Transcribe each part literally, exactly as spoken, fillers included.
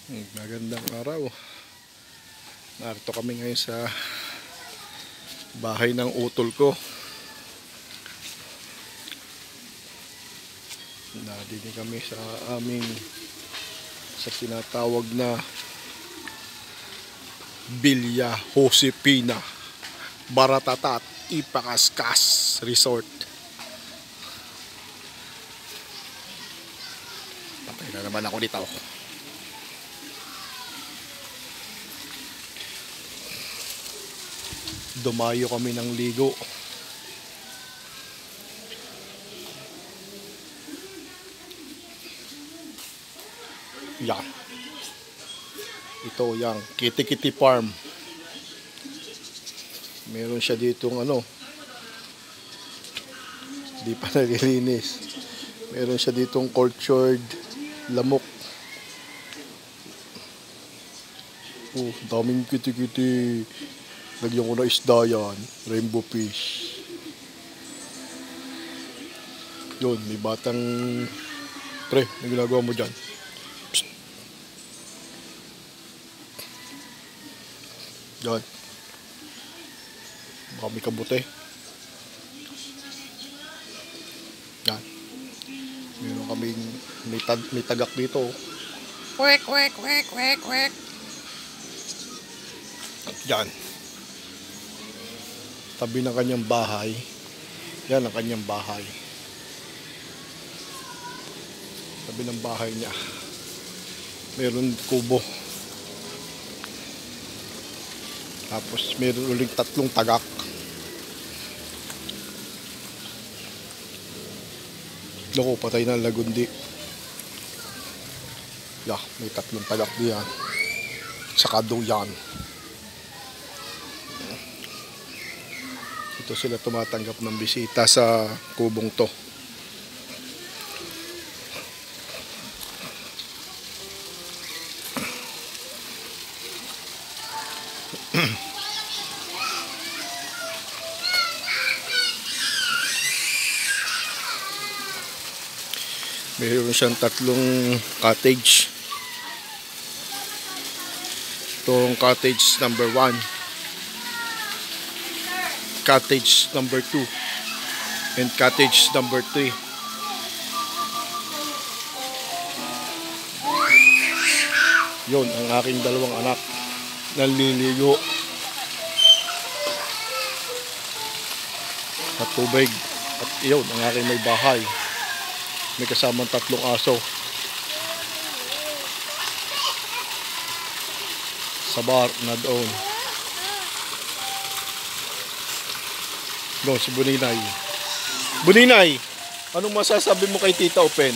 Magandang araw. Narito kami ngayon sa bahay ng utol ko. Nadini kami sa aming sa tinatawag na Villa Josefina Baratatat Ipakaskas Resort. Patay na naman ako dito. Dumayo kami ng ligo. Yan. Ito yang Kitty-Kitty Farm. Meron siya ditong ano, di pa nalilinis. Meron siya ditong cultured lamok. Oh, daming kitty-kitty. Lagyan ko na isda yan. Rainbow fish. Yun, may batang... Pre, may ginagawa mo dyan. Psst. Yan. Baka may kabute. Yan. Meron kaming... May, tag, may tagak dito. Kwek, kwek, kwek, kwek, kwek. Yan. Tabi ng kanyang bahay. Yan ang kanyang bahay. Tabi ng bahay niya. Meron kubo. Tapos meron ulit tatlong tagak. Loko, patay na lagundi. Yeah, may tatlong tagak diyan. Saka duyan. Ito sila tumatanggap ng bisita sa kubong to. Mayroon siyang tatlong cottage. Itong cottage number one, cottage number two, and cottage number three. Yun ang aking dalawang anak naliligo sa tubig. At yun ang aking may bahay. May kasamang tatlong aso sa bar na doon. No, si Buninay. Buninay, anong masasabi mo kay Tita Open?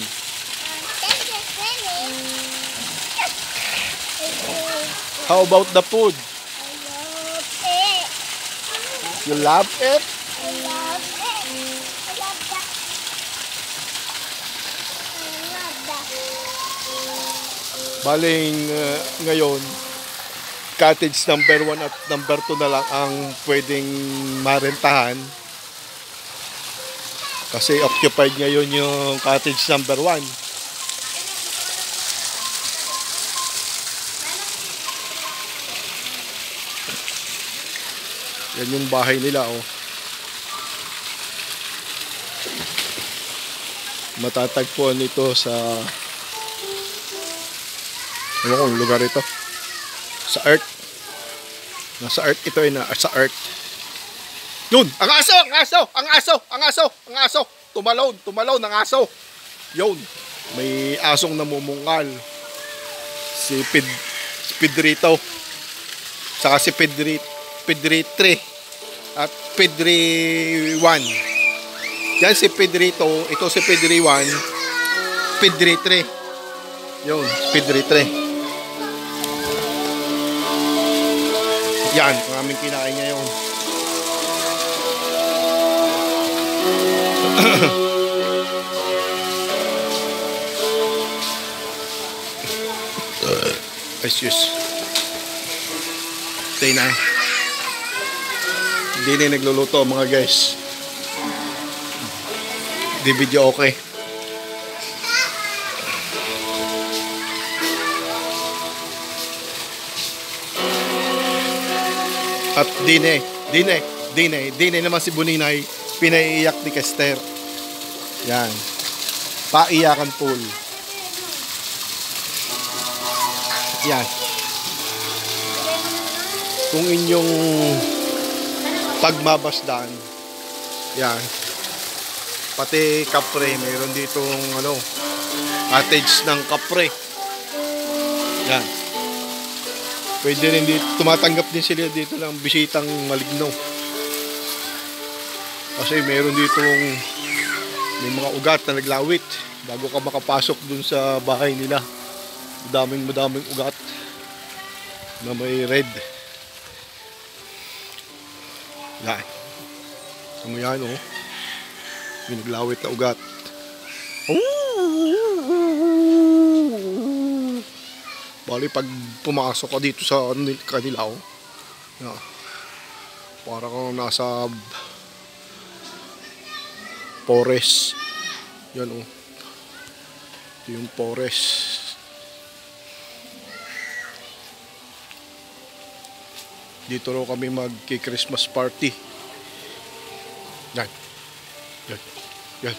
How about the food? You love it? I love it. I love that. I love that. Baling uh, ngayon, cottage number one at number two na lang ang pwedeng marentahan. Kasi occupied ngayon yung cottage number one. Yan yung bahay nila, oh. Matatagpuan ito sa ano kung lugar ito. Sa Earth. Nasa Earth ito ay na sa Earth. Yun, ang aso, ang aso, ang aso, ang aso, ang aso. Tumalon, tumalon ang aso. Yun, may asong namumungal. Si Pid, si Pedrito. Saka si Pedri, Pedri three at Pedri one. Yan si Pedrito, ito si Pedri one, Pedri three. Yun, Pedri three. Yan, ang aming kinain ngayon. Excuse. Stay na. Hindi na nagluluto mga guys. Di video okay. At dine, dine, dine, dine naman si Buninay, pinaiiyak ni Kester. Yan. Paiyakan pool. Yan. Kung inyong pagmabasdan, yan. Pati kapre, mayroon ditong ano, cottage ng kapre. Yan. Pwede rin dito, tumatanggap din sila dito ng bisitang maligno. Kasi mayroon ditong may mga ugat na naglawit bago ka makapasok dun sa bahay nila. Madaming madaming ugat na may red. Yan. So yan oh. May naglawit na ugat. Bali pag pumasok ka dito sa kanila oh. Yan. Para kang nasa forest. Yan oh. Ito yung forest. Dito raw kami mag-Christmas party. Yan. Yan. Yan.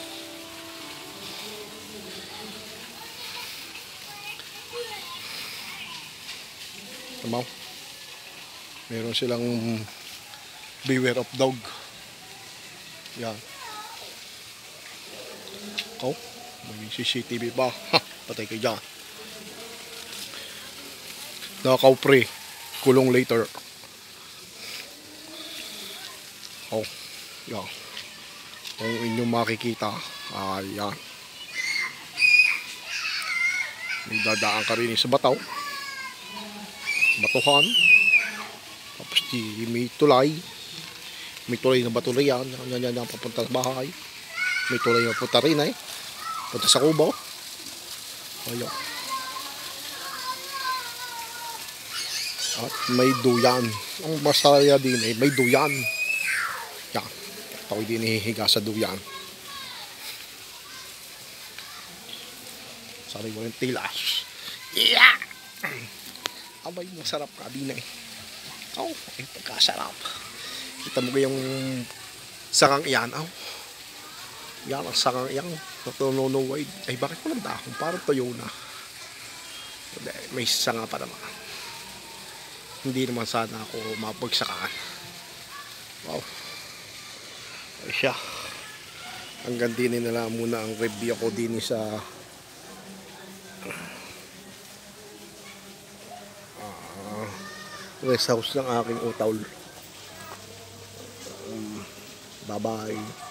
Tamaw. Meron silang beware of dog. Yan. Oh, may C C T V pa. Ha, patay kayo dyan. Nakakaupre. Kulong later. Oh, yan. Kung inyong makikita, ayan. May dadaan ka rin sa bataw. Batuhan. Tapos di may tulay. May tulay na batulay yan. Yan yan yan papunta sa bahay. May tulay na punta rin eh. Punta sa kubo. Ayan. At may duyan. Ang masaya din eh, may duyan. Yan. Ako'y din hihiga sa duyan. Sorry mo yung tilas. Yeah! Abay, masarap ka din eh. Oh, ay pagkasarap. Kita mo yung sakang iyan. Oh. Yan ang sakang iyan. Natununuway. Ay, bakit walang dahon? Parang tuyo na. May sanga pa naman. Hindi naman sana ako mapagsakaan. Wow. Ay siya. Hanggang din na lang muna ang review ko din sa uh, rest house ng aking utaw. Um, bye bye.